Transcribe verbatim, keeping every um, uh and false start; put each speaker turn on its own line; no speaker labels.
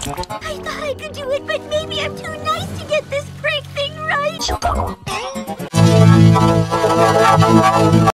I thought I could do it, but maybe I'm too nice to get this prank thing right.